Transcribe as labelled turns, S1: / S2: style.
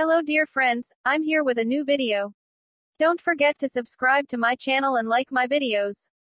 S1: Hello dear friends, I'm here with a new video. Don't forget to subscribe to my channel and like my videos.